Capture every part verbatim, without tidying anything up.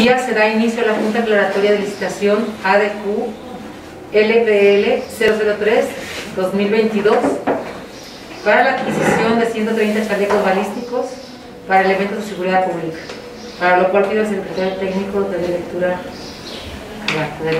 día se da inicio a la Junta Aclaratoria de Licitación A D Q L P L cero cero tres dos mil veintidós para la adquisición de ciento treinta chalecos balísticos para elementos de seguridad pública, para lo cual pido al secretario técnico de lectura. Adelante.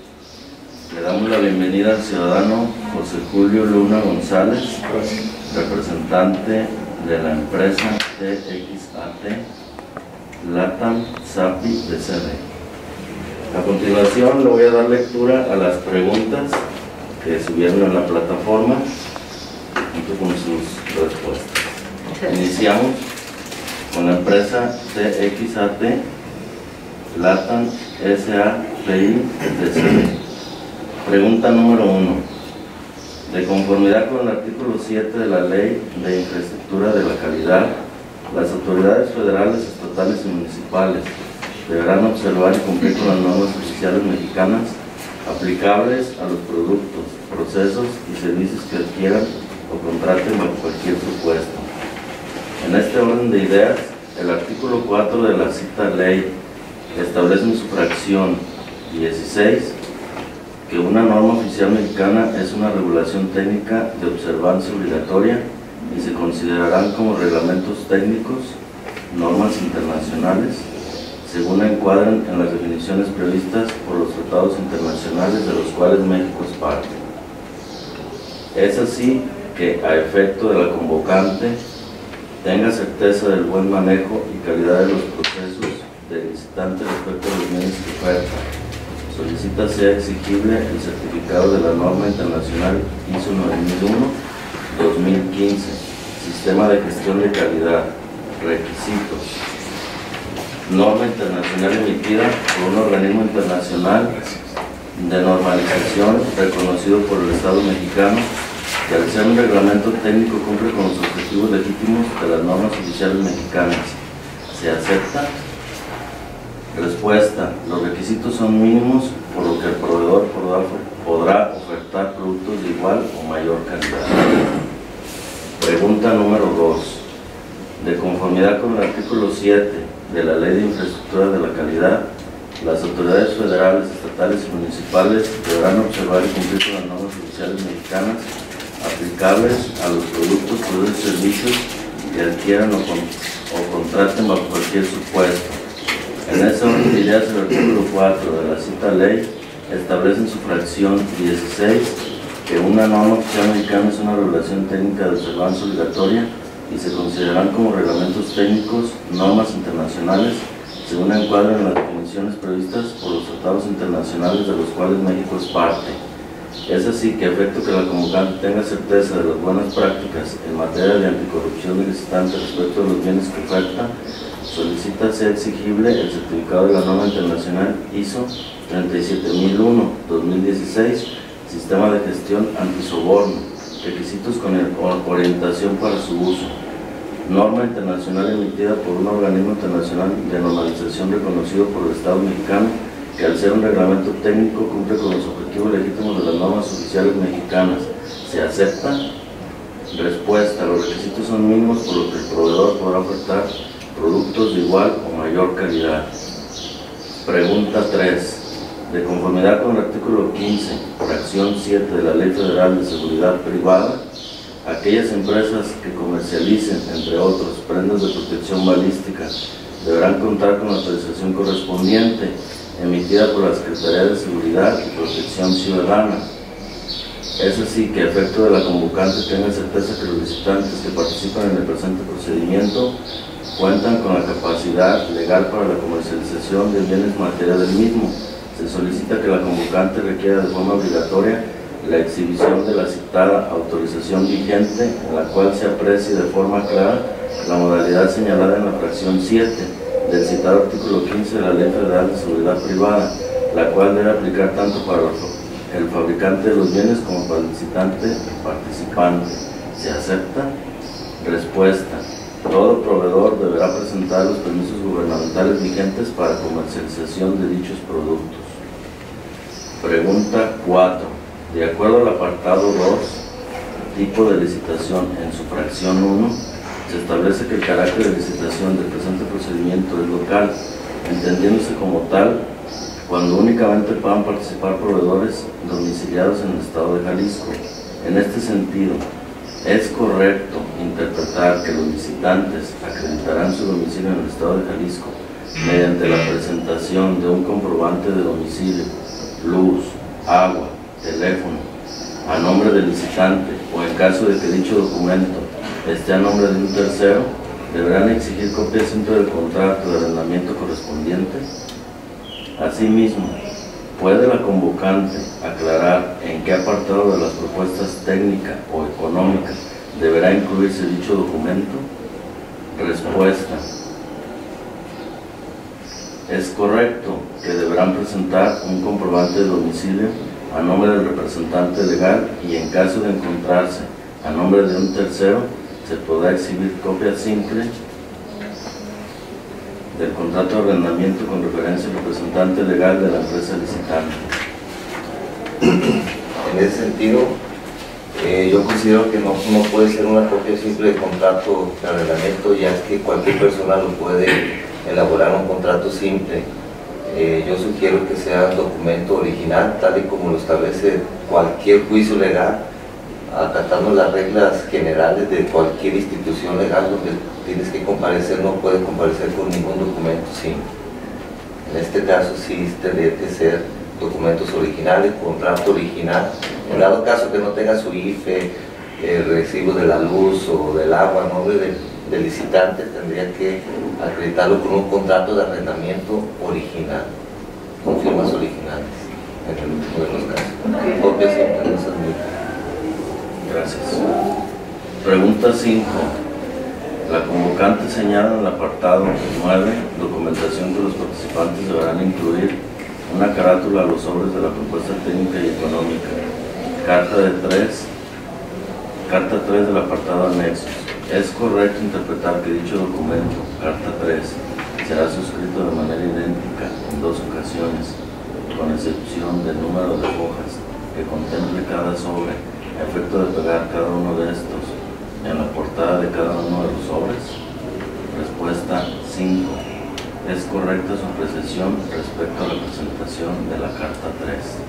Le damos la bienvenida al ciudadano José Julio Luna González, representante de la empresa T X A T LATAM SAPI de C D. A continuación le voy a dar lectura a las preguntas que subieron en la plataforma junto con sus respuestas. Iniciamos con la empresa T X A T LATAM S A P I de C D. Pregunta número uno. De conformidad con el artículo siete de la Ley de Infraestructura de la Calidad, las autoridades federales, estatales y municipales deberán observar y cumplir con las normas oficiales mexicanas aplicables a los productos, procesos y servicios que adquieran o contraten bajo cualquier supuesto. En este orden de ideas, el artículo cuatro de la cita ley establece en su fracción dieciséis que una norma oficial mexicana es una regulación técnica de observancia obligatoria y se considerarán como reglamentos técnicos, normas internacionales, según encuadren en las definiciones previstas por los tratados internacionales de los cuales México es parte. Es así que, a efecto de la convocante, tenga certeza del buen manejo y calidad de los procesos del licitante respecto a los bienes que oferta, solicita sea exigible el certificado de la norma internacional I S O nueve mil uno dos mil quince, Sistema de Gestión de Calidad, requisitos, norma internacional emitida por un organismo internacional de normalización reconocido por el Estado mexicano, que al ser un reglamento técnico cumple con los objetivos legítimos de las normas oficiales mexicanas. ¿Se acepta? Respuesta. Los requisitos son mínimos, por lo que el proveedor podrá, podrá ofertar productos de igual o mayor calidad. Pregunta número dos. De conformidad con el artículo siete de la Ley de Infraestructura de la Calidad, las autoridades federales, estatales y municipales deberán observar y cumplir con las normas oficiales mexicanas aplicables a los productos, procesos y servicios que adquieran o, con, o contraten bajo cualquier supuesto. En ese orden de ideas, el artículo cuatro de la cita ley establece en su fracción dieciséis que una norma oficial mexicana es una regulación técnica de observancia obligatoria y se considerarán como reglamentos técnicos, normas internacionales, según encuadren las definiciones previstas por los tratados internacionales de los cuales México es parte. Es así que, a efecto que la convocante tenga certeza de las buenas prácticas en materia de anticorrupción del licitante respecto de los bienes que oferta, solicita sea exigible el certificado de la norma internacional I S O treinta y siete mil uno dos mil dieciséis, Sistema de Gestión Antisoborno, requisitos con orientación para su uso, norma internacional emitida por un organismo internacional de normalización reconocido por el Estado mexicano, que al ser un reglamento técnico cumple con los objetivos legítimos de las normas oficiales mexicanas. ¿Se acepta? Respuesta. Los requisitos son mínimos, por lo que el proveedor podrá ofertar productos de igual o mayor calidad. Pregunta tres. De conformidad con el artículo quince, fracción siete de la Ley Federal de Seguridad Privada, aquellas empresas que comercialicen, entre otros, prendas de protección balística deberán contar con la autorización correspondiente emitida por la Secretaría de Seguridad y Protección Ciudadana. Es así que, a efecto de la convocante, tenga certeza que los licitantes que participan en el presente procedimiento cuentan con la capacidad legal para la comercialización de bienes materia del mismo. Se solicita que la convocante requiera de forma obligatoria la exhibición de la citada autorización vigente, en la cual se aprecie de forma clara la modalidad señalada en la fracción siete del citado artículo quince de la Ley Federal de Seguridad Privada, la cual debe aplicar tanto para el fabricante de los bienes como para el licitante participante. ¿Se acepta? Respuesta. Todo proveedor deberá presentar los permisos gubernamentales vigentes para comercialización de dichos productos. Pregunta cuatro. De acuerdo al apartado dos, tipo de licitación, en su fracción uno, se establece que el carácter de licitación del presente procedimiento es local, entendiéndose como tal cuando únicamente puedan participar proveedores domiciliados en el Estado de Jalisco. En este sentido, es correcto interpretar que los licitantes acreditarán su domicilio en el Estado de Jalisco mediante la presentación de un comprobante de domicilio, luz, agua, teléfono, a nombre del licitante, o en caso de que dicho documento esté a nombre de un tercero, deberán exigir copia simple del contrato de arrendamiento correspondiente. Asimismo, ¿puede la convocante aclarar en qué apartado de las propuestas técnica o económica deberá incluirse dicho documento? Respuesta. Es correcto que deberán presentar un comprobante de domicilio a nombre del representante legal y en caso de encontrarse a nombre de un tercero, se podrá exhibir copia simple del contrato de arrendamiento con referencia al representante legal de la empresa licitante. En ese sentido, eh, yo considero que no, no puede ser una copia simple de contrato de arrendamiento, ya es que cualquier persona lo puede elaborar un contrato simple. Eh, yo sugiero que sea un documento original, tal y como lo establece cualquier juicio legal, acatando las reglas generales de cualquier institución legal donde tienes que comparecer, no puedes comparecer con ningún documento simple. En este caso sí tendría que ser documentos originales, contrato original. En dado caso que no tenga su I F E, el recibo de la luz o del agua a nombre del, del licitante, tendría que acreditarlo con un contrato de arrendamiento original, con firmas originales, en el último de los casos. Copias siempre no se admiten. Gracias. Pregunta cinco. La convocante señala en el apartado nueve, documentación que los participantes deberán incluir una carátula a los sobres de la propuesta técnica y económica. Carta de tres, carta tres del apartado anexos. Es correcto interpretar que dicho documento, carta tres, será suscrito de manera idéntica en dos ocasiones, con excepción del número de hojas que contemple cada sobre, a efecto de pegar cada uno de estos en la portada de cada uno de los sobres. Respuesta cinco. Es correcta su apreciación respecto a la presentación de la carta tres.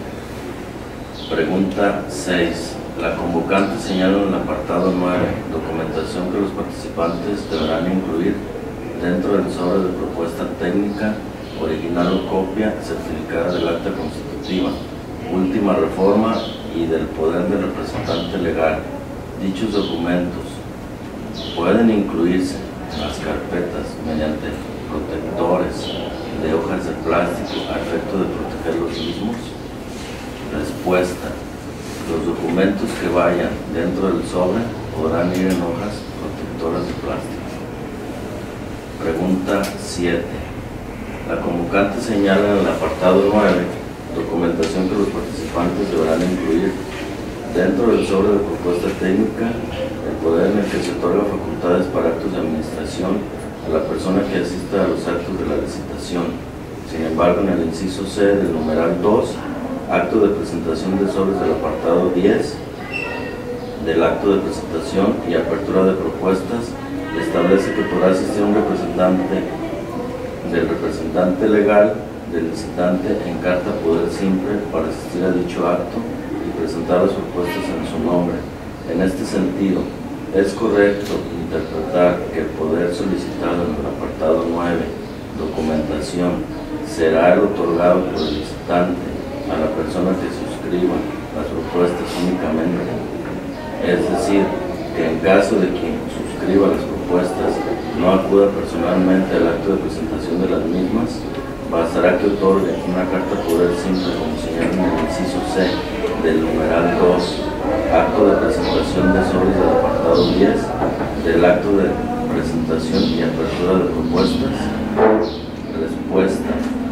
Pregunta seis. La convocante señala en el apartado nueve, documentación que los participantes deberán incluir dentro del sobre de propuesta técnica, original o copia certificada del acta constitutiva, última reforma y del poder del representante legal. Dichos documentos pueden incluirse en las carpetas mediante protectores de hojas de plástico a efecto de proteger los mismos. Respuesta. Los documentos que vayan dentro del sobre podrán ir en hojas protectoras de plástico. Pregunta siete. La convocante señala en el apartado nueve, documentación que los participantes deberán incluir dentro del sobre de propuesta técnica, el poder en el que se otorga facultades para actos de administración a la persona que asista a los actos de la licitación. Sin embargo, en el inciso C del numeral dos, acto de presentación de sobres del apartado diez del acto de presentación y apertura de propuestas, establece que podrá asistir un representante del representante legal del licitante en carta poder simple para asistir a dicho acto y presentar las propuestas en su nombre. En este sentido, es correcto interpretar que el poder solicitado en el apartado nueve, documentación, será el otorgado por el licitante a la persona que suscriba las propuestas únicamente. Es decir, que en caso de quien suscriba las propuestas no acuda personalmente al acto de presentación de las mismas, bastará que otorgue una carta poder simple como señala en el inciso C del numeral dos, acto de presentación de sobres del apartado diez, del acto de presentación y apertura de propuestas. Respuesta.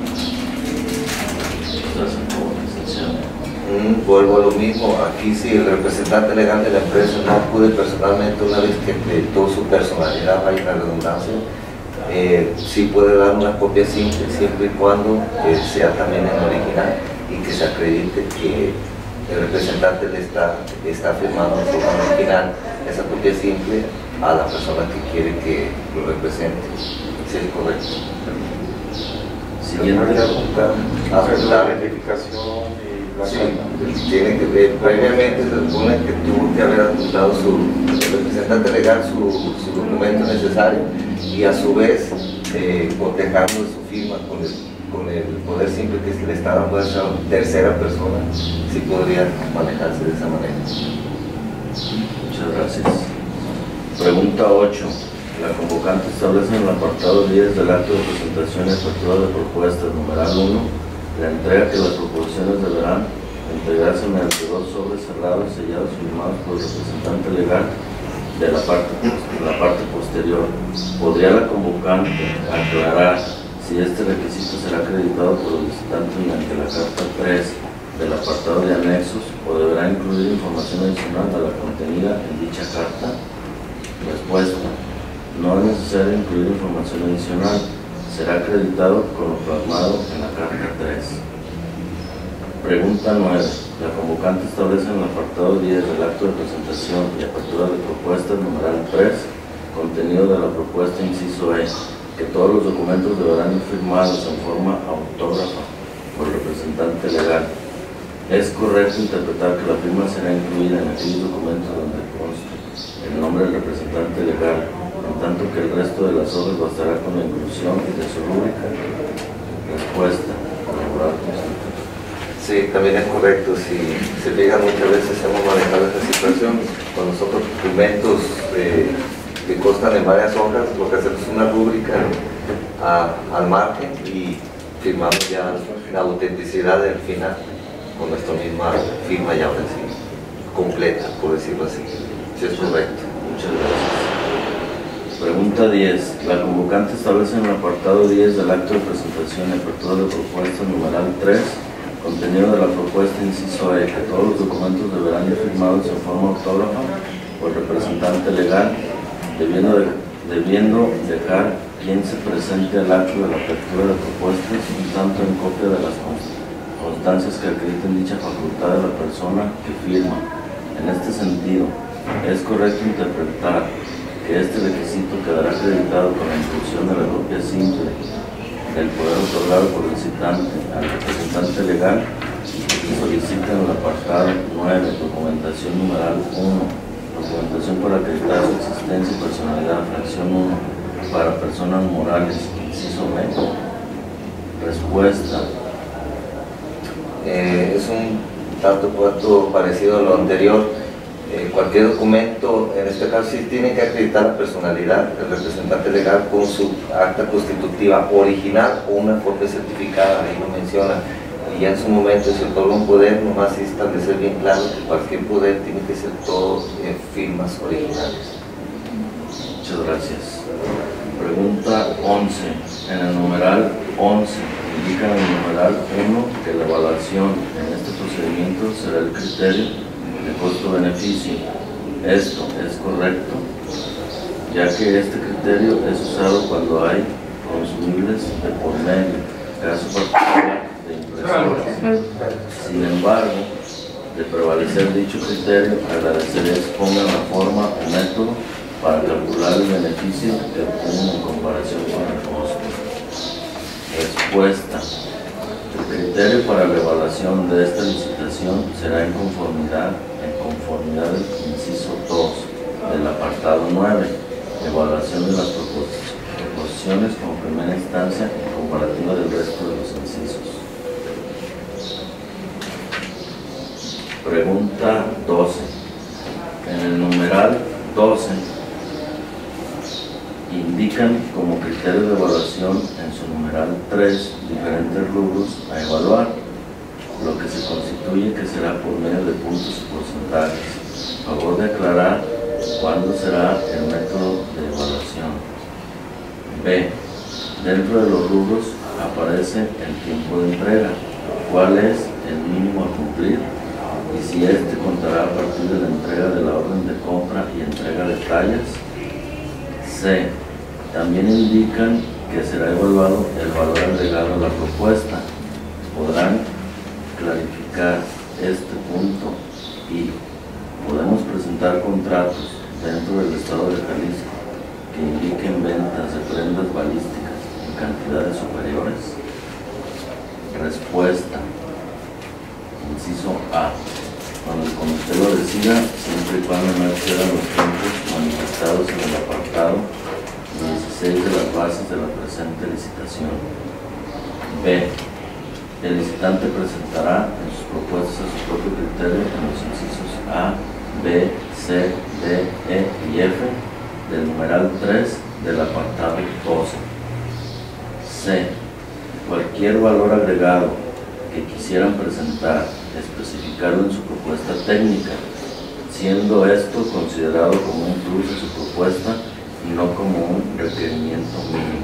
Mm, vuelvo a lo mismo, aquí si el representante legal de la empresa no acude personalmente una vez que acreditó su personalidad, vaya la redundancia, eh, sí puede dar una copia simple, siempre y cuando eh, sea también en original y que se acredite que el representante le está, está firmando en forma original esa copia simple a la persona que quiere que lo represente. ¿Sí es correcto? Siguiente. La verificación y la sí, tiene que ver, previamente se supone que tuvo que haber apuntado su representante legal su, su documento necesario y a su vez eh, cotejando su firma con el, con el poder simple que es el Estado, puede ser tercera persona, sí podría manejarse de esa manera. Muchas gracias. Pregunta ocho. La convocante establece en el apartado diez del acto de presentación y apertura de propuestas, numeral uno, la entrega que las proposiciones deberán entregarse mediante dos sobres cerrados, sellados y firmados por el representante legal de la parte, de la parte posterior. ¿Podría la convocante aclarar si este requisito será acreditado por el visitante mediante la carta tres del apartado de anexos o deberá incluir información adicional a la contenida en dicha carta? Respuesta. No es necesario incluir información adicional, será acreditado con lo plasmado en la carta tres. Pregunta nueve. La convocante establece en el apartado diez del acto de presentación y apertura de propuestas, numeral tres, contenido de la propuesta inciso E, que todos los documentos deberán ir firmados en forma autógrafa por el representante legal. Es correcto interpretar que la firma será incluida en aquellos documentos donde conste el nombre del representante legal, en tanto que el resto de las obras bastará con la inclusión de su rúbrica. Respuesta. Colaborar. Sí, también es correcto. Si se fijan, muchas veces hemos manejado esa situación con los otros documentos eh, que constan en varias hojas, lo que hacemos es una rúbrica a, al margen y firmamos ya la autenticidad del final con nuestra misma firma ya ahora sí, completa, por decirlo así. Sí, es correcto. Muchas gracias. Pregunta diez. La convocante establece en el apartado diez del acto de presentación y apertura de propuesta, numeral tres, contenido de la propuesta inciso E, que todos los documentos deberán ir firmados en forma autógrafa por el representante legal, debiendo, de, debiendo dejar quien se presente al acto de la apertura de propuestas un tanto en copia de las constancias que acrediten dicha facultad de la persona que firma. En este sentido, es correcto interpretar que este requisito quedará acreditado con la inclusión de la copia simple del poder otorgado por el citante al representante legal y que solicita en el apartado nueve, documentación numeral uno, documentación para acreditar su existencia y personalidad, fracción uno, para personas morales, inciso B. Respuesta. Eh, es un tanto cuanto parecido a lo anterior. Eh, cualquier documento, en este caso sí tiene que acreditar la personalidad del representante legal con su acta constitutiva original o una copia certificada, ahí lo menciona. Y ya en su momento se otorga un poder, nomás sí establecer bien claro que cualquier poder tiene que ser todo en firmas originales. Muchas gracias. Pregunta once. En el numeral once, indica en el numeral uno que la evaluación en este procedimiento será el criterio de costo-beneficio. Esto es correcto, ya que este criterio es usado cuando hay consumibles de por medio, caso particular de impresoras. Sin embargo, de prevalecer dicho criterio, agradecería que pongan la forma o método para calcular el beneficio que obtienen en comparación con el costo. Respuesta. El criterio para la evaluación de esta licitación será en conformidad, en conformidad del inciso dos del apartado nueve, evaluación de las proposiciones como primera instancia en comparativa del resto de los incisos. Pregunta doce. En el numeral doce indican como criterio de evaluación en su numeral tres diferentes rubros a evaluar, lo que se constituye que será por medio de puntos y porcentajes. Favor de aclarar cuándo será el método de evaluación. B. Dentro de los rubros aparece el tiempo de entrega, cuál es el mínimo a cumplir y si este contará a partir de la entrega de la orden de compra y entrega de tallas. C. También indican que será evaluado el valor agregado a la propuesta. Podrán clarificar este punto y podemos presentar contratos dentro del Estado de Jalisco que indiquen ventas de prendas balísticas en cantidades superiores. Respuesta. Inciso A. Cuando el comité lo decida, siempre y cuando no excedan los tiempos manifestados en el apartado dieciséis de las bases de la presente licitación. B. El licitante presentará en sus propuestas a su propio criterio en los incisos A, B, C, D, E y F del numeral tres del apartado doce. C. Cualquier valor agregado que quisieran presentar, especificarlo en su propuesta técnica, siendo esto considerado como un plus de su propuesta y no como un requerimiento mínimo.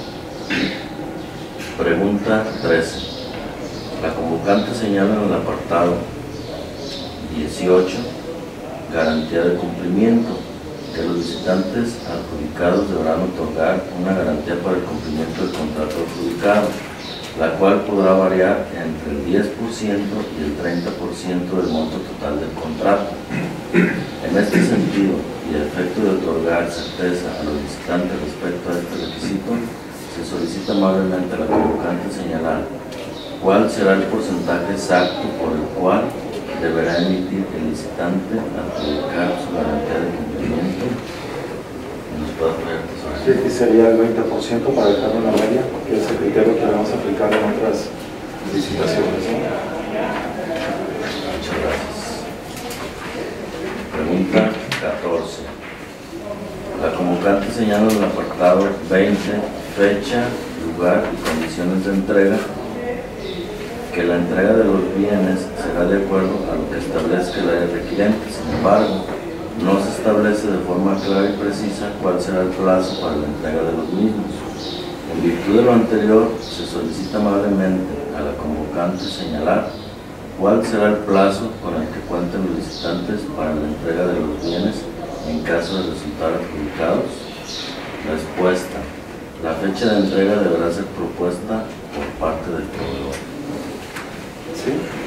Pregunta trece. La convocante señala en el apartado dieciocho, garantía de cumplimiento, que los licitantes adjudicados deberán otorgar una garantía para el cumplimiento del contrato adjudicado, la cual podrá variar entre el diez por ciento y el treinta por ciento del monto total del contrato. En este sentido, y a efecto de otorgar certeza a los licitantes respecto a este requisito, se solicita amablemente a la convocante señalar cuál será el porcentaje exacto por el cual deberá emitir el licitante adjudicar su garantía de cumplimiento. ¿Nos puede apoyar, tesorero? Sí, aquí sería el veinte por ciento para dejarlo en la media, que es el criterio que vamos a aplicar en otras licitaciones, ¿no? Muchas gracias. Pregunta catorce. La convocante señala en el apartado veinte fecha, lugar y condiciones de entrega, que la entrega de los bienes será de acuerdo a lo que establezca la ley requirente. Sin embargo, no se establece de forma clara y precisa cuál será el plazo para la entrega de los mismos. En virtud de lo anterior, se solicita amablemente a la convocante señalar cuál será el plazo con el que cuenten los licitantes para la entrega de los bienes en caso de resultar adjudicados. Respuesta. La fecha de entrega deberá ser propuesta por parte del proveedor. ¿Sí?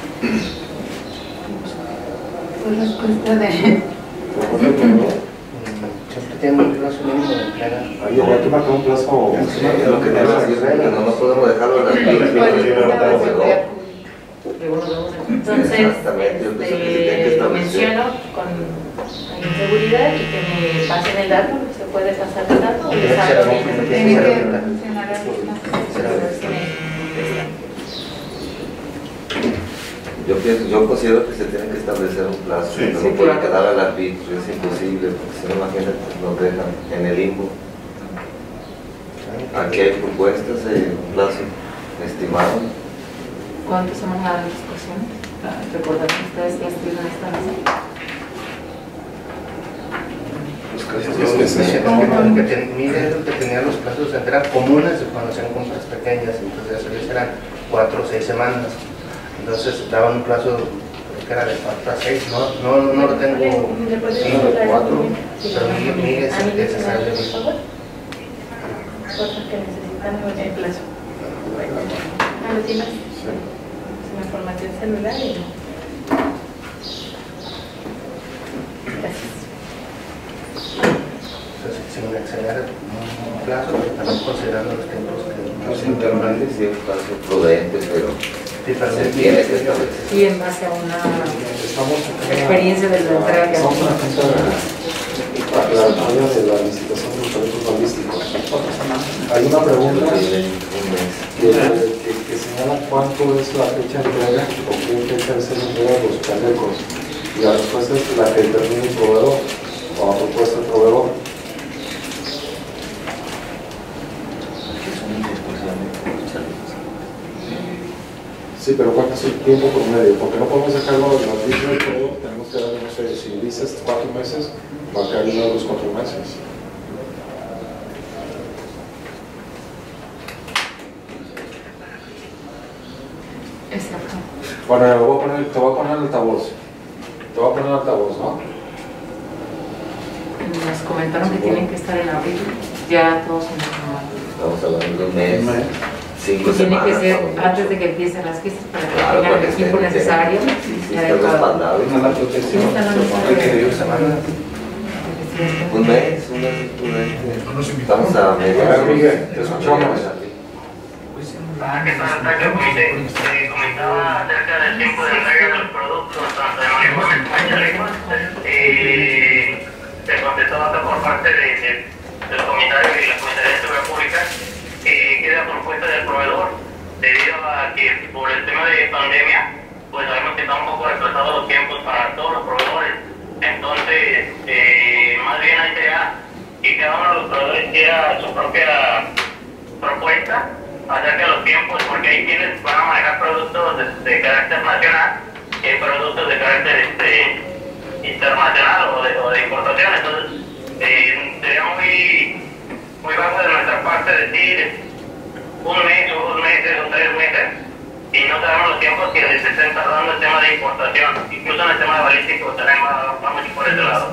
Pues respuesta de... Siempre tiene un plazo mínimo de entrega. Ahí habría que marcar un plazo. Sí, es lo que te iba a decir, que no, no podemos dejarlo en las Entonces, exactamente, yo pienso que se tiene que este, lo establecer. menciono con seguridad y que me pasen el dato. ¿Se puede pasar el dato? ¿O les hablo bien? Se tiene que mencionar a los Yo, pienso, yo considero que se tiene que establecer un plazo, Sí, no sí, puede claro. quedar al arbitrio, es imposible, porque si no, imagínate, nos dejan en el limbo. Aquí hay propuestas de un plazo estimado. ¿Cuánto se maneja la discusión? Recordar que ustedes ya estuvieron en esta mesa. Pues casi Yo todos me los decía que ten- mire lo que tenía los plazos de entrega comunes de cuando hacían compras pequeñas, entonces eso eran cuatro o seis semanas. Entonces daban un plazo que era de cuatro a seis, no, no, no lo tengo ¿Le puedes sino de dar cuatro, un- pero mi mi es a mí el que se me sale. por favor? Cosas que necesitan el plazo. Ah, ¿lo tienes? Sí. La información celular y... Gracias. Entonces, sin exceder un plazo, pero también considerando los tiempos que Los intermedios sí, un plazo prudente, pero sí, pero se mi- tiene que establecer. Y en base a una Estamos experiencia de la entrega que Estamos en la fecha de la área de la licitación de los proyectos balísticos. Hay una pregunta Yo tiene un mes. que, que, que señala cuánto es la fecha de entrega o qué fecha es la entrega de los chalecos. Y la respuesta es la que determina el proveedor o la propuesta del proveedor. Aquí son exclusivamente por los chalecos. Sí, pero ¿cuánto es el tiempo promedio? Porque no podemos dejarlo en los dichos de todo, tenemos que darle, no sé, si dices cuatro meses, marcar uno de los cuatro meses. exacto. Bueno, te voy a poner, te voy a poner altavoz. Te voy a poner altavoz, ¿no? Nos comentaron que tienen que estar en abril, ya todos son informados. Estamos hablando de un mes, Un mes. cinco Tiene semanas. que ser cuando mucho. antes de que empiecen las fiestas para que Claro, tengan para el que equipo esté- necesario Sí, y sí, esté adecuado. respaldado. Una protección. Sí, está la mesa Hay que de- ir semana. Un mes, un mes prudente. Estamos a medio. A ver, Miguel, te escuchamos. Ah, ¿qué tal? Tacho, comité. Eh, comentaba acerca del tiempo de entrega de los productos, tanto de uniformes como de chalecos. Eh, se contestó por parte de, de, del comentario y la Comisión de Seguridad Pública que queda propuesta del proveedor, debido a que por el tema de pandemia, pues sabemos que están un poco retrasados los tiempos para todos los proveedores. Entonces, eh, más bien ahí sería que cada uno de los proveedores quiera su propia propuesta acerca de los tiempos, porque hay quienes van a manejar productos de, de carácter nacional y hay productos de carácter este, internacional o de, o de importación. Entonces, eh, sería muy, muy bajo de nuestra parte decir un mes o dos meses o tres meses y no sabemos los tiempos que se estén tardando el tema de importación. Incluso en el tema de balístico tenemos, vamos a ir por ese lado.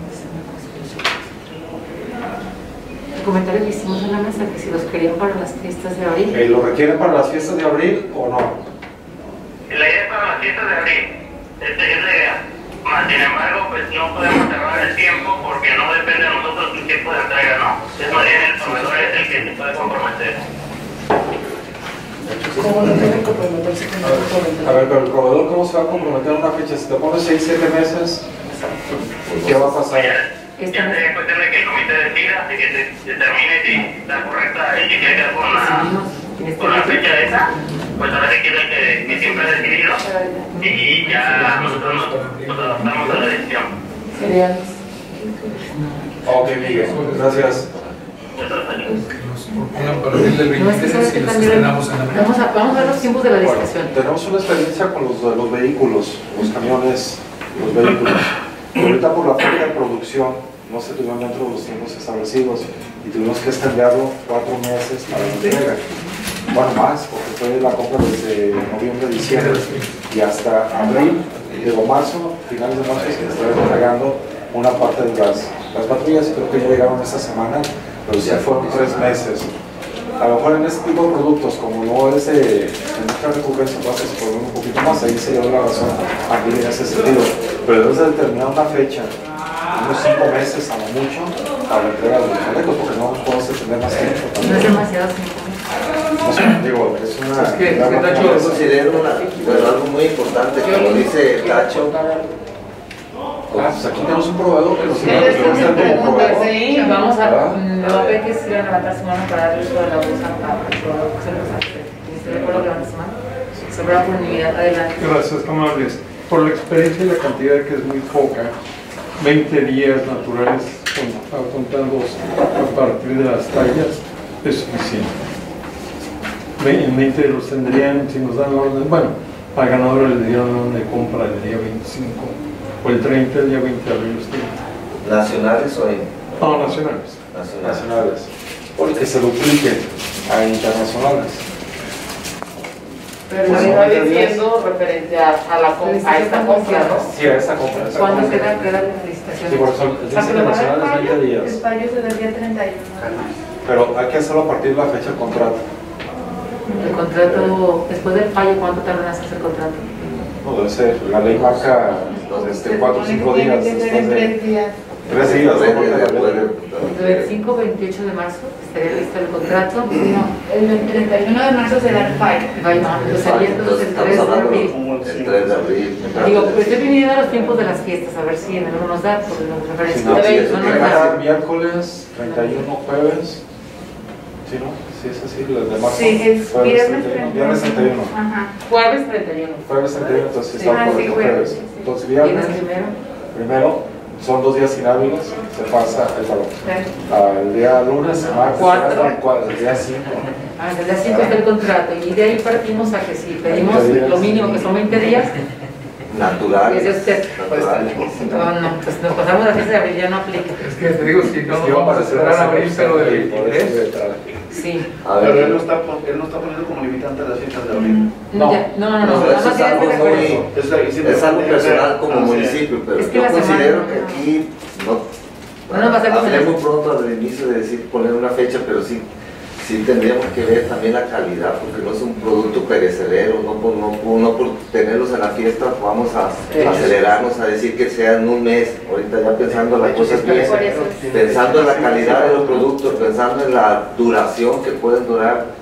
El comentario que hicimos en la mesa, que si los querían para las fiestas de abril. Eh, ¿Lo requieren para las fiestas de abril o no? La idea es para las fiestas de abril, esta es la idea. Más sin embargo, pues no podemos cerrar el tiempo porque no depende de nosotros el tiempo de entrega, ¿no? Es más bien el proveedor es el que se puede comprometer. ¿Cómo no tiene que comprometerse con el proveedor? A ver, pero el proveedor, ¿cómo se va a comprometer a una fecha? Si te pones seis, siete meses, ¿qué va a pasar? Ya sería cuestión de que el comité decida, de que se determine si está correcta y si quiere quedar con la, con la fecha esa, pues ahora sí quiere que, que siempre ha decidido y ya nosotros nos, nos adaptamos a la decisión. Serían. Ok, Miguel, gracias. A partir del veintitrés y los estrenamos en abril. Vamos a, vamos a ver los tiempos de la licitación. Bueno, tenemos una experiencia con los, los vehículos, los camiones, los vehículos. Ahorita por la falta de producción no se tuvieron dentro de los tiempos establecidos y tuvimos que extenderlo cuatro meses para la entrega. Bueno, más, porque fue la compra desde noviembre, diciembre y hasta abril, digo marzo, finales de marzo se estará entregando una parte de las, las patrullas. Creo que ya llegaron esta semana, pero ya fueron tres meses. A lo mejor en este tipo de productos, como no es de mucha recurrencia, puede que se por un poquito más, ahí se dio la razón aquí en ese sentido. Pero debes de determinar una fecha, unos cinco meses a lo mucho, para la entrega de los chalecos, porque no puedes extender más tiempo. No es demasiado cinco meses. No sé, digo, es una... Es que, es que Tacho, yo considero una, bueno, algo muy importante, como dice Tacho. Ah, pues aquí tenemos un proveedor que nos Sí, va a es como proveedor. sí. Vamos a, ¿verdad? no ve que se iban a levantar su mano para darle uso de la bolsa para el proveedor, que se lo saque. ¿Estoy de acuerdo que levante su mano? Sobre la unanimidad, adelante. Gracias, amables. Por la experiencia y la cantidad que es muy poca, veinte días naturales con- contando a partir de las tallas es suficiente. Ve- En veinte los tendrían, si nos dan la orden, bueno, al ganador le dieron la orden de compra el día veinticinco o el treinta, el día veinte de abril. ¿Nacionales o en- No, nacionales. nacionales? Nacionales, porque se dupliquen a internacionales. Pero lo está diciendo referente a, a, la, com- a esta compra, ¿no? Sí, a esta compra. esta ¿Cuándo compra. queda, queda la Sí, felicitación? por eso el día internacional es veinte El días. fallo se da el día treinta y uno. Pero hay que hacerlo a partir de la fecha del contrato. El contrato, después del fallo, ¿cuánto tarda en hacerse el contrato? No debe ser, la ley marca este, cuatro o cinco días. Tiene que ser en después de- tres días. Tres días, Tres ¿no? días después El de- veinticinco o veintiocho de marzo estaría listo el contrato. No, el treinta y uno de marzo se da el fallo. Vaya, entonces sería entonces el Estamos tres de hablando abril. el tres de abril. Digo, pues estoy pidiendo los tiempos de las fiestas, a ver si en algunos da, porque nos Si referencia no, de sí, veinte, eso no tiene nos que da. ser. miércoles, treinta y uno jueves. Sí, ¿no? Sí, es así, los de marzo. Sí, es Jueves viernes treinta y uno, viernes treinta y uno. Ajá. Jueves treinta y uno. Jueves treinta y uno, entonces Sí. está Ah, sí, correcto jueves, jueves. sí, sí. Entonces Viernes viernes, primero. primero, son dos días inhábiles, se pasa el valor. Al día lunes, martes, Cuatro. al cuatro, el día cinco. Ah, desde las cinco está el contrato y de ahí partimos a que si pedimos veinte días. lo mínimo que son veinte días, Naturales. es de usted. Naturales. No, no, pues nos pasamos a fiesta de abril, ya no aplica. Es que te digo, si no, Sí, no vamos a esperar a abril, pero del y por eso veintitrés. de- Sí. A Pero él no, ver, está, pon- él no está poniendo como limitante las fiestas de abril. No. Ya, no, no, no, No, nada eso más es tiene algo que muy- referencia. Es, la- siempre es algo fue- personal como Ah, sí. municipio, pero Es que yo la considero semana- que aquí no, No nos va a hacer hablé como- muy pronto al inicio de decir poner una fecha, pero sí, sí tendríamos que ver también la calidad, porque no es un producto perecedero, no por, no, por- no por tenerlos en la fiesta vamos a acelerarnos a decir que sea en un mes, ahorita ya pensando las cosas bien, Por eso. pensando en la calidad de los productos, pensando en la duración que pueden durar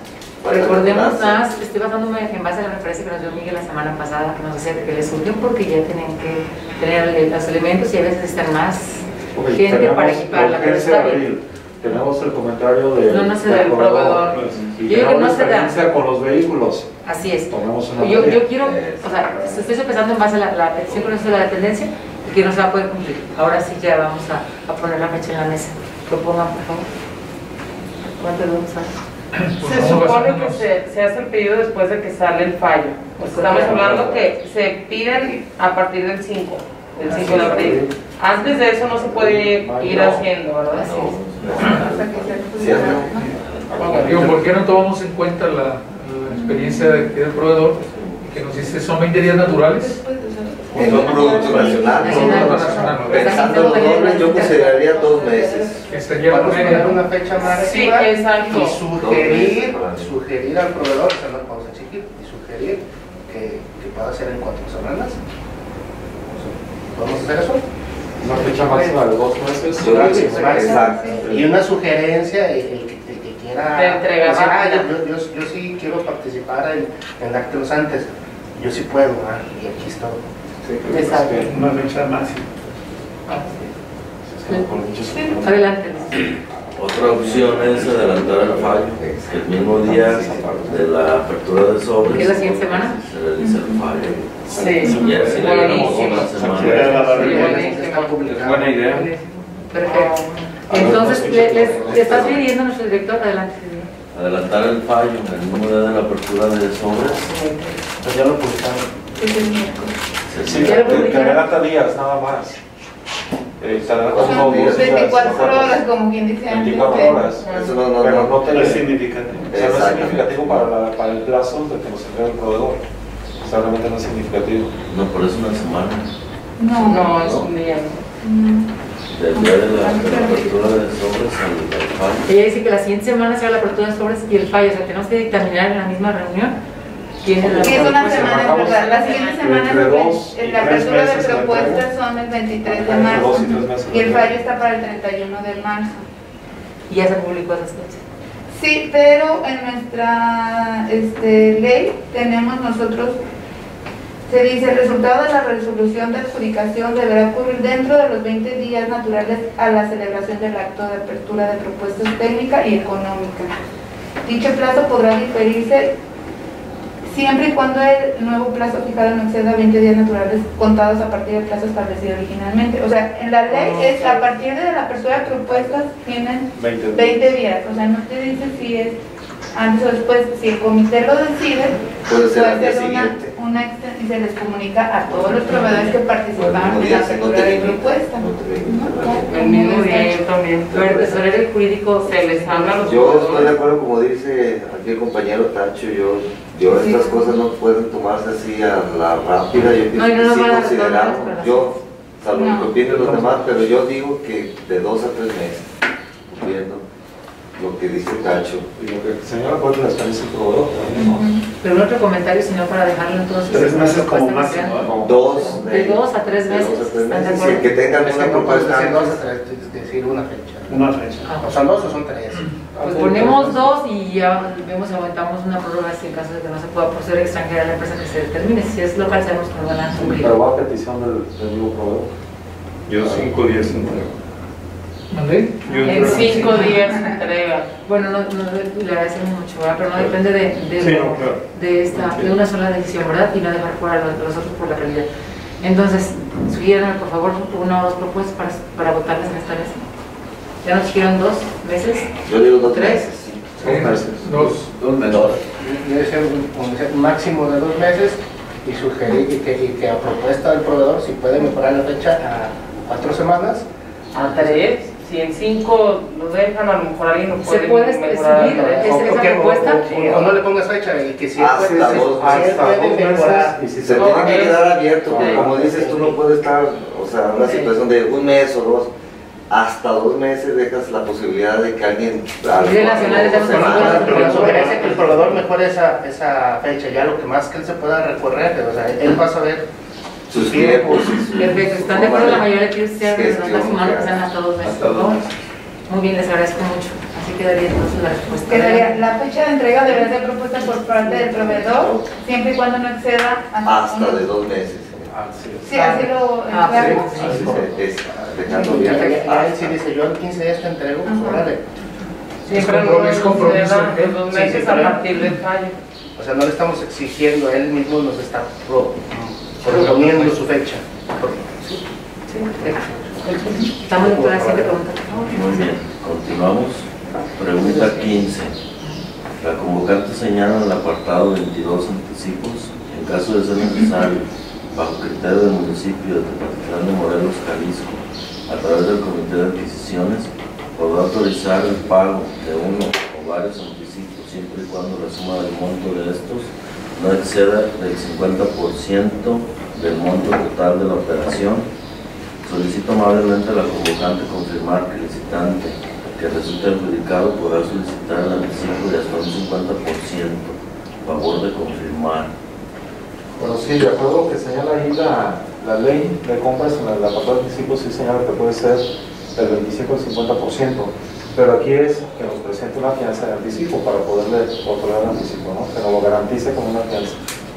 Recordemos más, estoy basándome en base a la referencia que nos dio Miguel la semana pasada, que nos decía que les surgió porque ya tienen que tener los elementos y a veces están más Ok, gente tenemos para equiparla, pero urgencia está de bien. abril. Tenemos el comentario de, No, no se da del el proveedor. Y Yo digo que tenemos no se da. experiencia con los vehículos. Así es. Tomemos una Yo, medida. yo quiero, o sea, estoy sopesando en base a la, la petición con esto de la dependencia y que no se va a poder cumplir. Ahora sí ya vamos a, a poner la fecha en la mesa. Propongan, por favor. ¿Cuánto le vamos a dar? Se supone que se, se hace el pedido después de que sale el fallo. Estamos hablando que se piden a partir del cinco, del cinco de abril. Antes de eso no se puede ir haciendo, ¿verdad? Digo, ¿por qué no tomamos en cuenta la, la experiencia de, del proveedor que nos dice son veinte días naturales? En un producto nacional, pensando lo doble, yo consideraría dos meses. Que sería Vamos a poner una fecha más Sí, arriba exacto. y sugerir, sugerir al proveedor, o sea, no vamos a exigir, y sugerir que, que pueda ser en cuatro semanas. ¿Podemos hacer eso? Una fecha máxima de dos meses. Yo creo que sí, exacto. Y una sugerencia, el, el que- el que quiera De entrega decir, ah, rápida. yo, yo, yo sí quiero participar en, en actos antes, yo sí puedo, ah, y aquí está. Exacto. Una fecha máxima. Adelante. Otra opción es adelantar el fallo, que el mismo día de la apertura de sobres. ¿Qué es la siguiente semana? Se realiza el fallo. Sí. Y así le damos una Buenísimo. semana. Buena idea. Perfecto. Entonces, le, les- le está pidiendo a nuestro director, adelante. Adelantar el fallo en el mismo día de la apertura de sobres. Pues ya lo publicaron. Se Sí, ¿Ya lo te, te publicaron? adelanta días nada más. Eh, te adelanta Son unos dos días. veinticuatro horas, como quien dice antes. veinticuatro horas. Eso no, no, Pero no. no te No es significativo. O sea, no es significativo para, la- para el plazo de que nos entregue el proveedor. O sea, realmente no es significativo. No, por eso una semana. No, No, es un día. Del día de la, de la apertura de sobres al, al fallo. Ella dice que la siguiente semana será la apertura de sobres y el fallo, o sea, tenemos que dictaminar en la misma reunión quién es la Sí, es una propuesta. semana, es verdad. La siguiente semana Entre es dos el- y la tres apertura de meses la propuestas entrega. son el veintitrés de Entre marzo dos y tres meses y el la fallo entrega. está para el treinta y uno de marzo. Y ya se publicó esas fechas. Sí, pero en nuestra este, ley tenemos nosotros, se dice, el resultado de la resolución de adjudicación deberá ocurrir dentro de los veinte días naturales a la celebración del acto de apertura de propuestas técnica y económica. Dicho plazo podrá diferirse siempre y cuando el nuevo plazo fijado no exceda veinte días naturales contados a partir del plazo establecido originalmente. O sea, en la ley es a partir de la apertura de propuestas tienen veinte días. veinte días. O sea, no te dice si es antes o después. Si el comité lo decide, Puede ser al día una, siguiente. una exten- y se les comunica a todos los proveedores que participaron en la si no apertura te de limita, propuesta. no te limita. El mismo día yo también. Pero el tesorero jurídico Se les habla a los Yo estoy de proveedores. acuerdo, como dice aquí el compañero Tacho, yo, yo estas cosas no pueden tomarse así a la rápida, yo pienso No, y no que nos sí van a consideramos, retornar las yo, salvo No. lo que opinen los demás, pero yo digo que de dos a tres meses, viendo lo que dice Tacho. Y lo que el señor acuerda la experiencia del proveedor también, ¿no? Pero un otro comentario, sino para dejarlo entonces. Tres meses como propuesta máximo, inicial. ¿no? Dos, De dos a tres de meses. dos a tres ¿Están de meses, acuerdo? y que tengan Es una que no puedes propuesta decir dos antes. a tres, tienes que decir una fecha. Una fecha. O son dos o son tres. Pues ponemos dos y ya vemos si aumentamos una prórroga si en caso de que no se pueda proceder extranjera a la empresa que se determine. Si es local, sabemos que nos van a cumplir. Pero va a petición del, del nuevo proveedor. Yo cinco días entrego. ¿Mandé? Yo En entrego cinco días se entrega. Bueno, no, no, le agradecemos mucho, ¿verdad? Pero no depende de, de, Sí, no, claro. de, esta, de una sola decisión, ¿verdad? Y no dejar fuera a los, los otros por la calidad. Entonces, sugiéranme por favor una o dos propuestas para, para votarles en esta mesa. ¿Ya nos sugirieron dos meses? Yo digo dos ¿Tres? meses. sí. Dos meses. Dos. dos meses. Debe ser un, un máximo de dos meses y sugerir y que, y que a propuesta del proveedor, si puede mejorar la fecha a cuatro semanas. A tres. Si en cinco lo dejan, a lo mejor alguien lo ¿Se puede puede mejorar. decidir? hasta- ¿Es- O- esa o que- o- propuesta? o- o no le pongas fecha y que si él Hasta puede, si- dos- si él hasta puede dos meses. mejorar. Y si Se No, tiene que es- quedar abierto, porque sí. como dices tú, no puede estar, o sea, una Sí. situación de un mes o dos, hasta dos meses dejas la posibilidad de que alguien... A nivel nacional algo, estamos o sea, haciendo Ah, las pero la sugerencia es que el proveedor mejore esa, esa fecha, ya lo que más que él se pueda recorrer, o sea, él va a saber sus tiempos y su Perfecto, ¿están de acuerdo la mayoría de que ustedes sean gestión, las humanas que ya. sean hasta dos meses? Hasta por dos favor? meses. Muy bien, les agradezco mucho. Así quedaría entonces la respuesta. Quedaría, la fecha de entrega deberá ser propuesta por parte del proveedor, siempre y cuando no exceda hasta de dos meses. Sí, así lo Ah, encargo. Así se es, dejando Ya, bien. ya, ya él sí dice, yo en quince días te entrego, pues Ajá. órale. Siempre Es compromiso, no compromiso, exceda ¿qué? los dos Sí, meses sí, a pero- partir del fallo. O sea, no le estamos exigiendo, él mismo nos está pro- proponiendo su fecha. Está muy clara, siguiente pregunta. Muy bien, continuamos. Pregunta quince. La convocante señala en el apartado veintidós anticipos, en caso de ser necesario, bajo criterio del municipio de Tepatitlán de Morelos, Jalisco, a través del Comité de Adquisiciones, podrá autorizar el pago de uno o varios anticipos, siempre y cuando la suma del monto de estos no exceda del cincuenta por ciento del monto total de la operación. Solicito amablemente a la convocante confirmar que el licitante que resulte adjudicado podrá solicitar el anticipo de hasta un cincuenta por ciento. Favor de confirmar. Bueno, sí, de acuerdo a lo que señala ahí la, la ley de compras, en el apartado de anticipos sí señala que puede ser del veinticinco al cincuenta por ciento, pero aquí es que nos presente una fianza de anticipo para poderle otorgar el anticipo, ¿no? Que nos lo garantice con una fianza.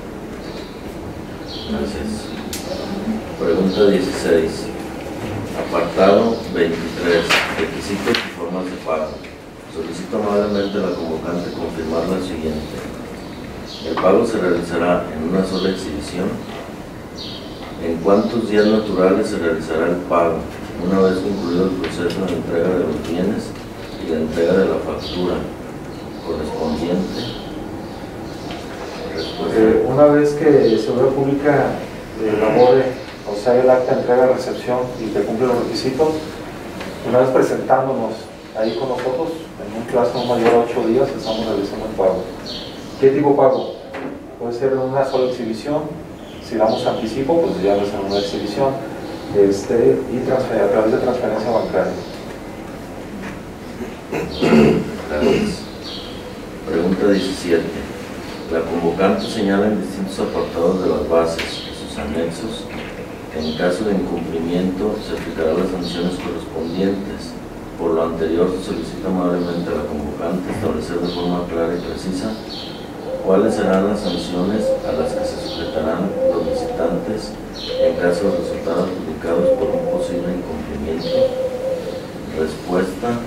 Gracias. Pregunta dieciséis. Apartado veintitrés. Requisitos y formas de pago. Solicito amablemente a la convocante confirmar la siguiente. El pago se realizará en una sola exhibición. ¿En cuántos días naturales se realizará el pago? Una vez concluido el proceso de entrega de los bienes y la entrega de la factura correspondiente. Respuesta. Eh, una vez que Seguridad Pública elabore, o sea, el acta de entrega-recepción y que cumple los requisitos, una vez presentándonos ahí con nosotros, en un plazo no mayor a ocho días, estamos realizando el pago. ¿Qué tipo de pago? Puede ser en una sola exhibición. Si damos anticipo, pues ya es en una exhibición, este, y transfer, a través de transferencia bancaria. Gracias. Pregunta diecisiete. La convocante señala en distintos apartados de las bases y sus anexos que en caso de incumplimiento se aplicarán las sanciones correspondientes. Por lo anterior, se solicita amablemente a la convocante establecer de forma clara y precisa cuáles serán las sanciones a las que se sujetarán los visitantes en caso de resultar adjudicados por un posible incumplimiento. Respuesta.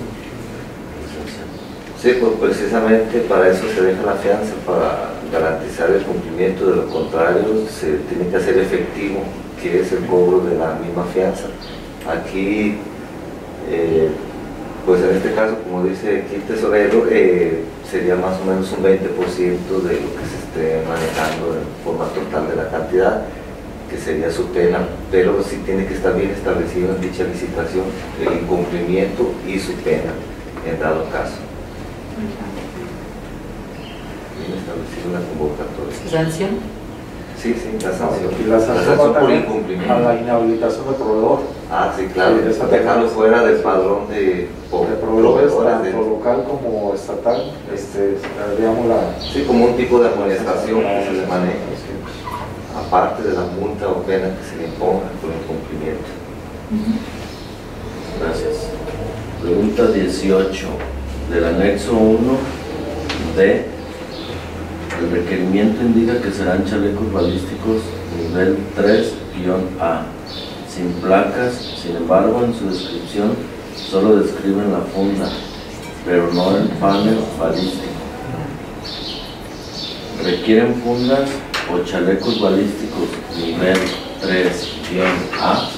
Sí, pues precisamente para eso se deja la fianza, para garantizar el cumplimiento. De lo contrario, se tiene que hacer efectivo, que es el cobro de la misma fianza. Aquí, eh, pues en este caso, como dice aquí el tesorero, eh, sería más o menos un veinte por ciento de lo que se esté manejando de forma total de la cantidad, que sería su pena, pero sí tiene que estar bien establecido en dicha licitación el incumplimiento y su pena, en dado caso. Bien establecido la convocatoria. ¿Sanción? Sí, sí, la sanción. Y la sanción va por también incumplimiento. a la inhabilitación del proveedor. Ah, sí, claro. Sí, esa Dejarlo también. fuera del padrón de po- De proveedores, proveedores de- tanto local como estatal, este, digamos la... Sí, como un tipo de amonestación que se le maneja, aparte de la multa o pena que se le imponga por incumplimiento. Gracias. Pregunta dieciocho. Del anexo uno D, el requerimiento indica que serán chalecos balísticos nivel tres A, sin placas. Sin embargo, en su descripción solo describen la funda, pero no el panel balístico. Requieren fundas o chalecos balísticos nivel tres A.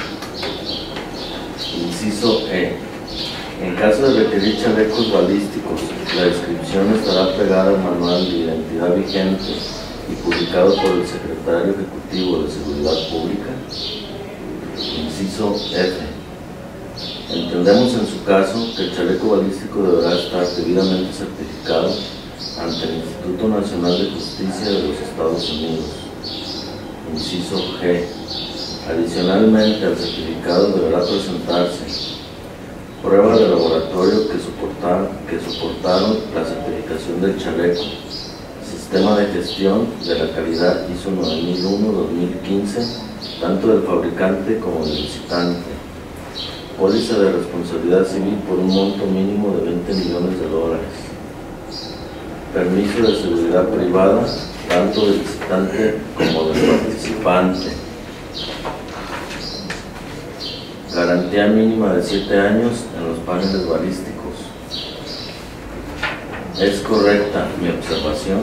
Inciso E. En caso de requerir chalecos balísticos, la descripción estará pegada al manual de identidad vigente y publicado por el Secretario Ejecutivo de Seguridad Pública. Inciso F. Entendemos en su caso que el chaleco balístico deberá estar debidamente certificado ante el Instituto Nacional de Justicia de los Estados Unidos. Inciso G. Adicionalmente al certificado deberá presentarse prueba de laboratorio que soportaron, que soportaron la certificación del chaleco, sistema de gestión de la calidad I S O nueve mil uno dos mil quince, tanto del fabricante como del licitante. póliza de responsabilidad civil por un monto mínimo de veinte millones de dólares. Permiso de seguridad privada, tanto del visitante como del participante. Garantía mínima de siete años en los paneles balísticos. ¿Es correcta mi observación?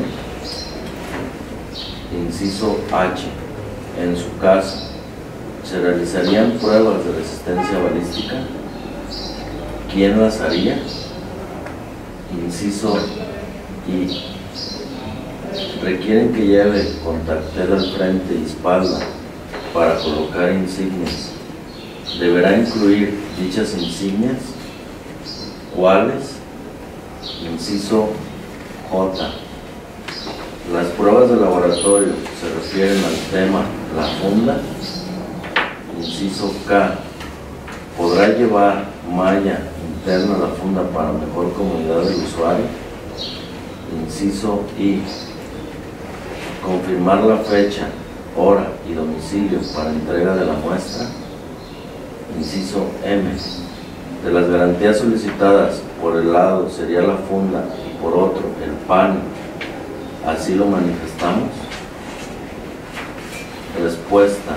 Inciso H. En su caso, ¿se realizarían pruebas de resistencia balística? ¿Quién las haría? Inciso I. ¿Requieren que lleve contactel al frente y espalda para colocar insignias? ¿Deberá incluir dichas insignias? ¿Cuáles? Inciso J. Las pruebas de laboratorio se refieren al tema la funda. Inciso K. ¿Podrá llevar malla interna a la funda para mejor comodidad del usuario? Inciso I. Confirmar la fecha, hora y domicilio para entrega de la muestra. Inciso M. De las garantías solicitadas, por el lado sería la funda y por otro el panel. ¿Así lo manifestamos? Respuesta.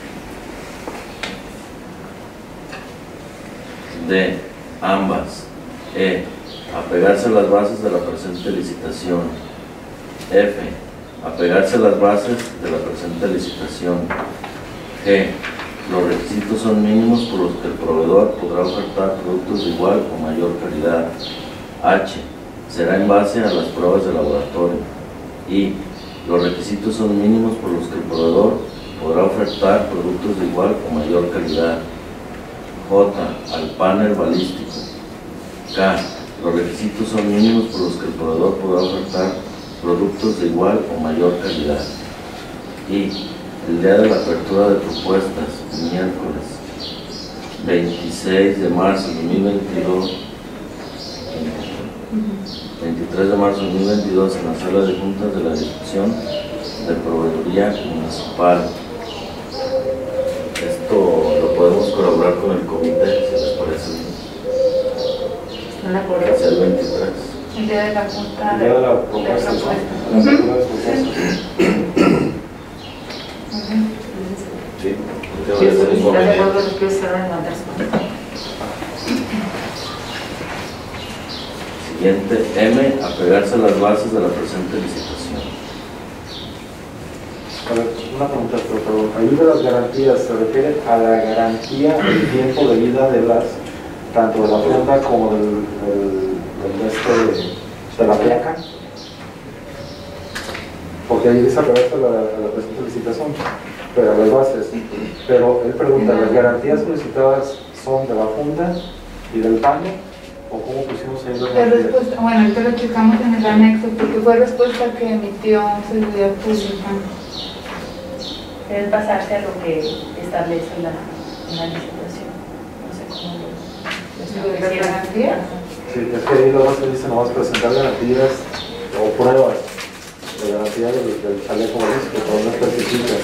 D. Ambas. E. Apegarse a las bases de la presente licitación. F. Apegarse a las bases de la presente licitación. G. Los requisitos son mínimos por los que el proveedor podrá ofertar productos de igual o mayor calidad. H. Será en base a las pruebas de laboratorio. I. Los requisitos son mínimos por los que el proveedor podrá ofertar productos de igual o mayor calidad. J. Al panel balístico. K. Los requisitos son mínimos por los que el proveedor podrá ofertar productos de igual o mayor calidad. I. El día de la apertura de propuestas, miércoles veintiséis de marzo de dos mil veintidós, veintitrés de marzo de dos mil veintidós, en la sala de juntas de la Dirección de Proveeduría Municipal. Esto lo podemos colaborar con el comité, si les parece bien. ¿Están de acuerdo? Hacia el veintitrés. El día de la junta El día de la propuesta, ¿no? La apertura de propuestas. Sí, Sí, si están de acuerdo, les quiero cerrar en levantar su mano. Siguiente, M. Apegarse a las bases de la presente licitación. A ver, una pregunta, por favor. Ahí de las garantías, ¿se refiere a la garantía del tiempo de vida de las, tanto de la funda como del, del, del resto de, de la placa? Porque ahí dice apegarse a la, a la presente licitación, pero a las bases. Pero él pregunta, ¿las garantías solicitadas son de la funda y del panel? ¿O cómo pusimos ahí las La garantías? respuesta, bueno, ahorita lo checamos en el anexo porque fue respuesta que emitió Seguridad Pública. Es basarse a lo que establece la, la licitación. No sé cómo lo, lo ¿De la garantía? Sí, es que ahí lo más que dice, nomás presentar garantías o pruebas de garantía del, del chaleco balístico, pero no especifica.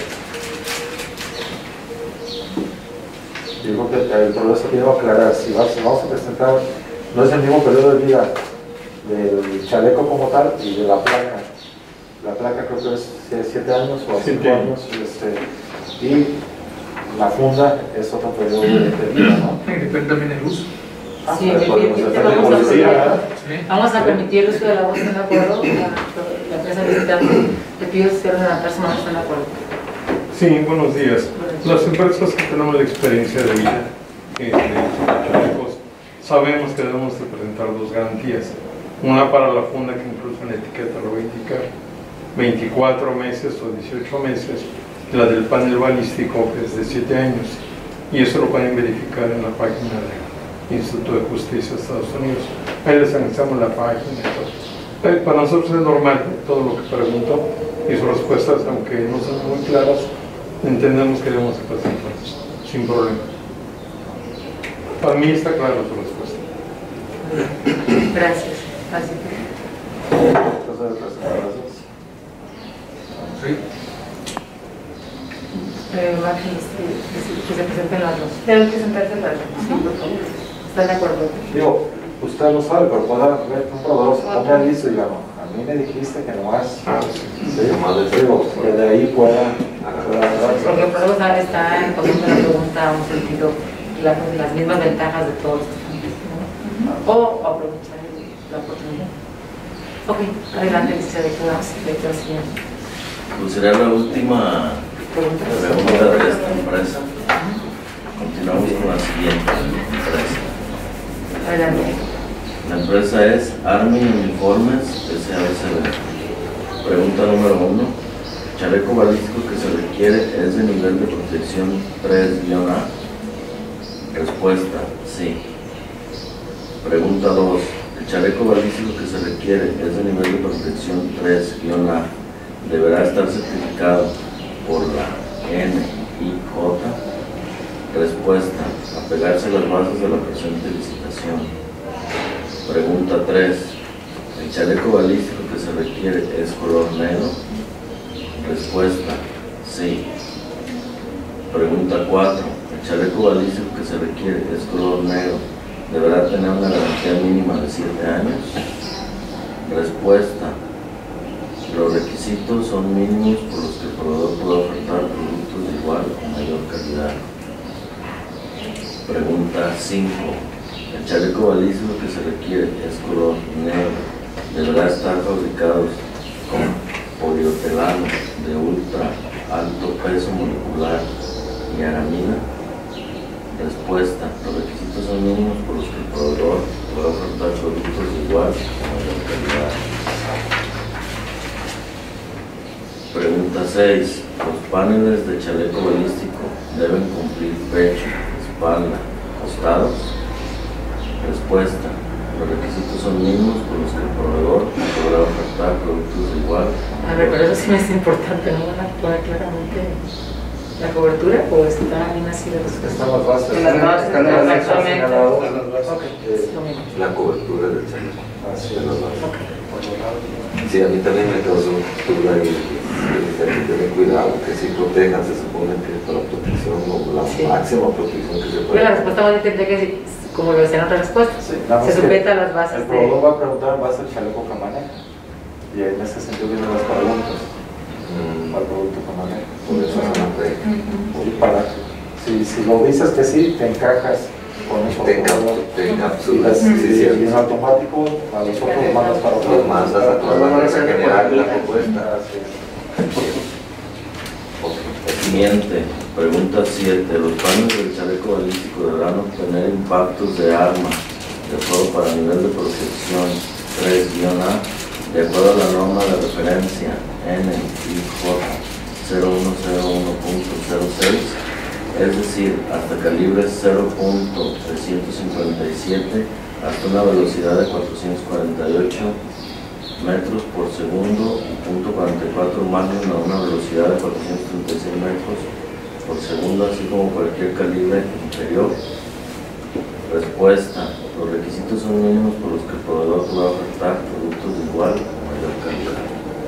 Digo que el progreso quiero aclarar, si, va, si vamos a presentar, no es el mismo periodo de vida del chaleco como tal y de la placa. La placa creo que es siete años o cinco años, este, y la funda es otro periodo de vida, ¿no? Depende también del uso. Ah, Sí, pero podemos bien, hacer vamos a policía, permitir- ¿verdad? Vamos a permitir el uso de la voz, ¿están de acuerdo? La, la empresa visitante, le pido si cierren la persona, ¿están de acuerdo? Sí, buenos días. Las empresas que tenemos la experiencia de vida eh, de chalecos, sabemos que debemos de presentar dos garantías. Una para la funda, que incluso en la etiqueta lo va a indicar, veinticuatro meses o dieciocho meses, la del panel balístico, que es de siete años. Y eso lo pueden verificar en la página del Instituto de Justicia de Estados Unidos. Ahí les anexamos la página y todo. Eh, Para nosotros es normal todo lo que preguntó y sus respuestas, aunque no son muy claras, entendemos que debemos de presentar sin problema. Para mí está clara su respuesta. Gracias. Así Entonces, presentar las dos. Sí. Eh, imágenes que, que se que se presenten las dos. Deben presentarse las dos. Sí, por favor. ¿Están de acuerdo? Digo, usted lo sabe, pero puede haber un proveedor se ponga listo y diga, no, a mí me dijiste que nomás, sí, digo, que de ahí pueda agarrar. Porque por eso está, está en cuestión de la pregunta a un sentido, la- las mismas ventajas de todos, ¿no? O aprovechar la oportunidad. Ok, adelante, licenciada, lectura siguiente. Pues será la última Pregunta. pregunta de esta empresa. Continuamos con la siguiente empresa. Adelante. La empresa es Armin Uniformes S A S B. Pregunta número uno. ¿El chaleco balístico que se requiere es de nivel de protección tres A? Respuesta, sí. Pregunta dos. ¿El chaleco balístico que se requiere es de nivel de protección tres A? Deberá estar certificado por la N I J. Respuesta, apegarse a las bases de la presente licitación. Pregunta tres. ¿El chaleco balístico que se requiere es color negro? Respuesta, sí. Pregunta cuatro. ¿El chaleco balístico que se requiere es color negro? ¿Deberá tener una garantía mínima de siete años? Respuesta. Los requisitos son mínimos por los que el proveedor puede ofertar productos de igual o mayor calidad. Pregunta cinco. El chaleco balístico que se requiere es color negro. Deberá estar fabricado con poliotelano de ultra alto peso molecular y aramida. Respuesta. Los requisitos son mínimos por los que el proveedor puede ofertar productos de igual o mayor calidad. Pregunta seis. Los paneles de chaleco balístico deben cumplir pecho, espalda, costados. Respuesta. Los requisitos son mínimos por los que el proveedor podrá ofertar productos de igual. A ver, pero eso sí me es importante, ¿no? Van a poner claramente la cobertura o está bien así de los Están las bases. En las bases, Están las bases exactamente. señaladas. Ok, es lo mismo. La cobertura del chaleco. Así de es. las bases. Ok. Sí, a mí también me causó duda y hay que tener cuidado, que si protejan, se supone que es para protección o la Sí. máxima protección que se Pero puede. la respuesta más bien tendría que decir, como lo decía en otra respuesta, Sí, nada más se que sujeta a las bases el de... proveedor va a preguntar en base al chaleco que maneja. Y en ese sentido vienen las preguntas. Mm, ¿Cuál producto que maneja? por eso se me fue. Sí, para, si, si lo dices que sí, te encajas con eso. Te encap- te Y encapsulas, las- sí, y cierto. en automático a los otros mandas para otro. Los mandas a todas las bases general de la propuesta. Así es. Siguiente, pregunta siete. Los paneles del chaleco balístico deberán obtener impactos de arma de fuego para nivel de protección tres A de acuerdo a la norma de referencia N I J cero uno cero uno punto cero seis, es decir, hasta calibre cero punto trescientos cincuenta y siete hasta una velocidad de cuatrocientos cuarenta y ocho metros por segundo y punto cuarenta y cuatro Magnum a una velocidad de cuatrocientos treinta y seis metros por segundo, así como cualquier calibre inferior. Respuesta. Los requisitos son mínimos por los que el proveedor pueda ofertar productos de igual o mayor calidad.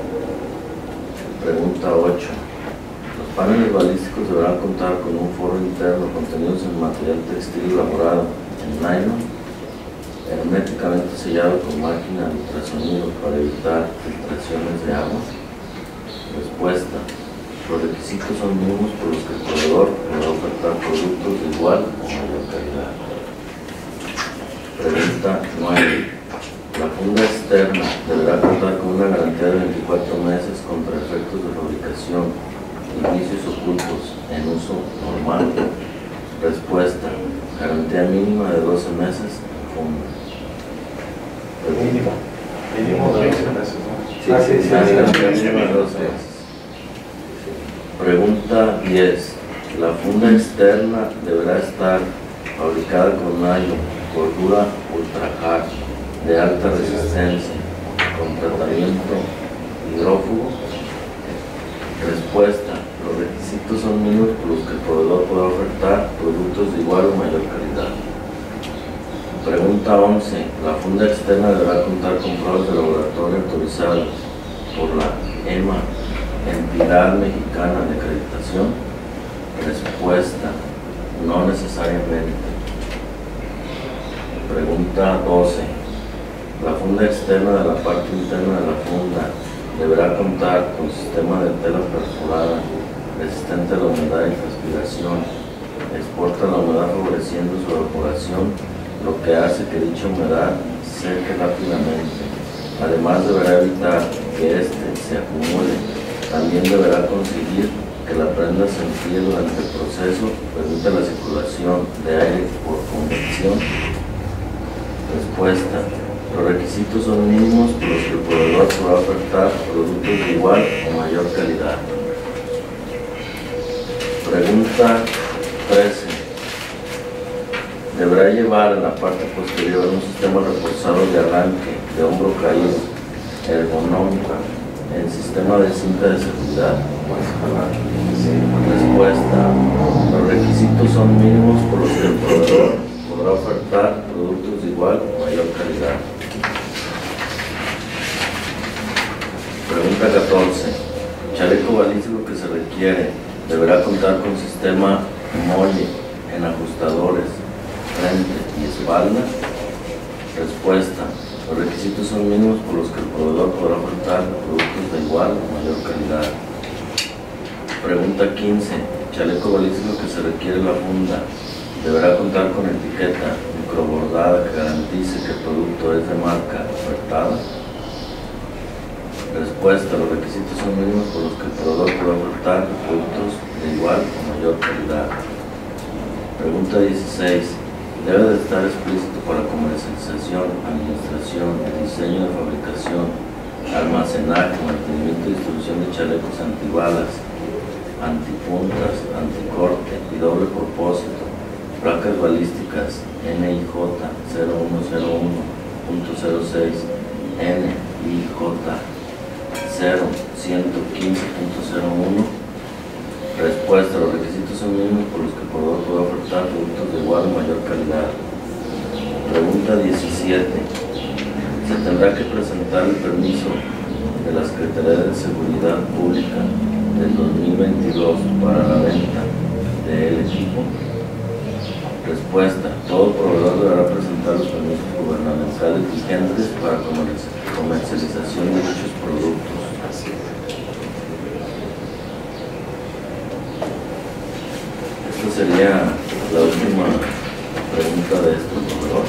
Pregunta ocho. Los paneles balísticos deberán contar con un forro interno contenidos en material textil elaborado en nylon, herméticamente sellado con máquina de ultrasonido para evitar filtraciones de agua. Respuesta. Los requisitos son mínimos por los que el proveedor podrá ofertar productos de igual o mayor calidad. Pregunta nueve. La funda externa deberá contar con una garantía de veinticuatro meses contra efectos de fabricación y vicios ocultos en uso normal. Respuesta. Garantía mínima de doce meses en funda. Mínimo. Mínimo de doce meses, ¿no? Sí, Ah, sí, sí, La sí, garantía sí, mínima de sí. doce meses. Pregunta diez. La funda externa deberá estar fabricada con nylon, cordura ultra hard, de alta resistencia, con tratamiento hidrófugo. Respuesta. Los requisitos son mínimos por los que el proveedor pueda ofertar productos de igual o mayor calidad. Pregunta once. La funda externa deberá contar con pruebas de laboratorio autorizadas por la E M A, Entidad Mexicana de Acreditación. Respuesta: no necesariamente. Pregunta doce. La funda externa de la parte interna de la funda deberá contar con sistema de tela perforada resistente a la humedad y transpiración. Exporta la humedad favoreciendo su evaporación, lo que hace que dicha humedad seque rápidamente. Además deberá evitar que éste se acumule. También deberá conseguir que la prenda se enfríe durante el proceso, permita la circulación de aire por convección. Respuesta: los requisitos son mínimos por los que el proveedor podrá ofertar productos de igual o mayor calidad. Pregunta trece. Deberá llevar en la parte posterior un sistema reforzado de arranque de hombro caído, ergonómico, en sistema de cinta de seguridad. Respuesta: los requisitos son mínimos por los que el proveedor podrá ofertar productos de igual o mayor calidad. Pregunta catorce. Chaleco balístico que se requiere deberá contar con sistema MOLLE en ajustadores, frente y espalda. Respuesta: los requisitos son mínimos por los que el proveedor podrá ofertar productos de igual o mayor calidad. Pregunta quince. Chaleco balístico que se requiere la funda deberá contar con etiqueta microbordada que garantice que el producto es de marca ofertada. Respuesta: los requisitos son mínimos por los que el proveedor podrá ofertar productos de igual o mayor calidad. Pregunta dieciséis. Debe de estar explícito para comercialización, administración, diseño de fabricación, almacenaje, mantenimiento y distribución de chalecos antibalas, antipuntas, anticorte y doble propósito, placas balísticas N I J cero uno cero uno punto cero seis, N I J cero ciento quince punto cero uno. Respuesta: los requisitos son mínimos por los que el proveedor puede ofertar productos de igual o mayor calidad. Pregunta diecisiete. Se tendrá que presentar el permiso de la Secretaría de Seguridad Pública del dos mil veintidós para la venta del equipo. Respuesta: todo proveedor deberá presentar los permisos gubernamentales vigentes para comercialización de dichos productos. Esta sería la última pregunta de este proveedor.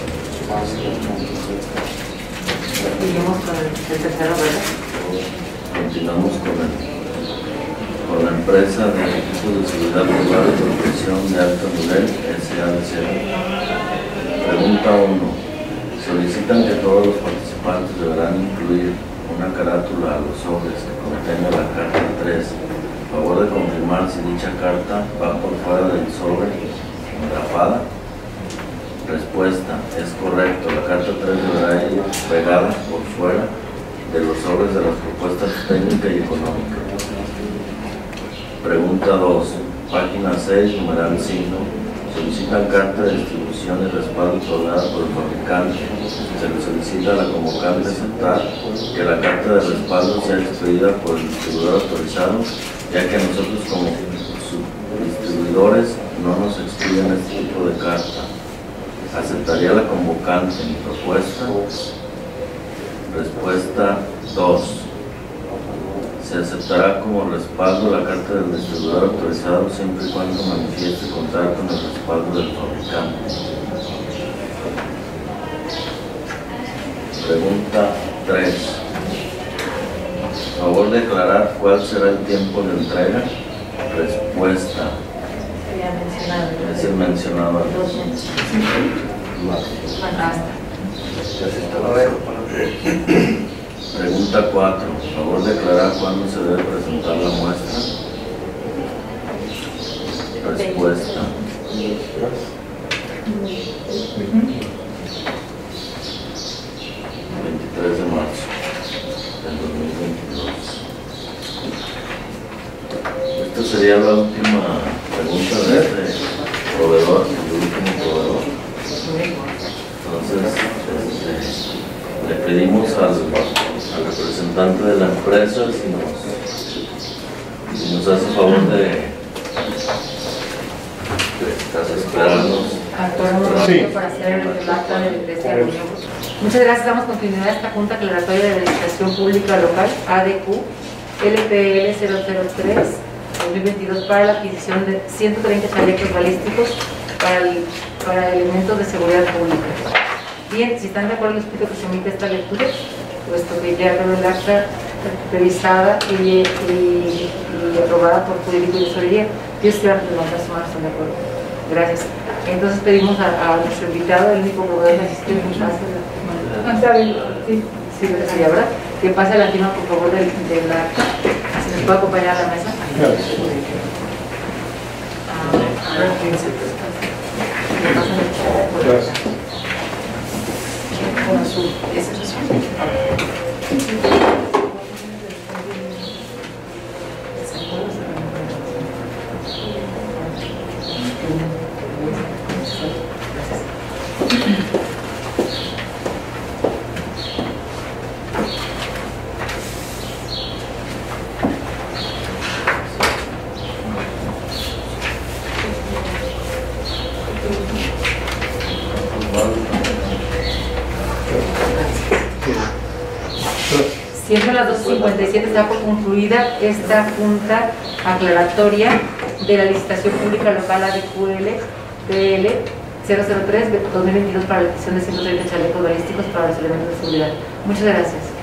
Seguimos con el, el tercero, ¿verdad? Continuamos con, el, con la empresa de equipos de seguridad privada y protección de alto nivel, S A D C. Pregunta uno. Solicitan que todos los participantes deberán incluir una carátula a los sobres que contenga la carta tres. Favor de confirmar si dicha carta va por fuera del sobre engrafada. Respuesta: es correcto, la carta tres deberá ir pegada por fuera de los sobres de las propuestas técnica y económica. Pregunta dos. Página seis, numeral cinco. Solicitan carta de distribución y respaldo otorgada por el fabricante. Se le solicita a la convocante aceptar que la carta de respaldo sea expedida por el distribuidor autorizado, ya que nosotros como distribuidores no nos expiden este tipo de carta. ¿Aceptaría la convocante mi propuesta? Respuesta dos. Se aceptará como respaldo la carta del distribuidor autorizado siempre y cuando manifieste contar con el respaldo del fabricante. Pregunta tres. Favor de aclarar cuál será el tiempo de entrega. Respuesta: Ya mencionado. es el mencionado antes. Dos meses. Pregunta cuatro. Favor de aclarar cuándo se debe presentar la muestra. Respuesta: veintitrés de marzo del dos mil veintidós. Esta sería la última pregunta de este proveedor, el último proveedor. Entonces, este, le pedimos al, al representante de la empresa si nos, si nos hace favor de estás esperando. Actuar un momento Sí. para hacer el acta de, de esta reunión. Muchas gracias. Damos continuidad a esta Junta Aclaratoria de Licitación Pública Local A D Q L P L cero cero tres dos mil veintidós para la adquisición de ciento treinta chalecos balísticos para, el, para elementos de seguridad pública. Bien, si están de acuerdo, les pido que se omite esta lectura, puesto que ya quedó el acta revisada y, y, y aprobada por jurídico y tesorería. Dios quiera que levantar su mano, están de acuerdo. Gracias. Entonces pedimos a, a nuestro invitado, el único proveedor de asistencia, que pase la, No sabe, sí. sí, sí, ¿verdad? Que pase la firma, por favor, del, del acta. Si nos puede acompañar a la mesa. Gracias. Ah, ah, quince. Le pasan el chat por Gracias. acá. Con azul. ¿Ese es azul? Siendo las doce cincuenta y siete, está por concluida esta junta aclaratoria de la licitación pública local A D Q L P L cero cero tres dos mil veintidós para la adquisición de ciento treinta chalecos balísticos para los elementos de seguridad. Muchas gracias.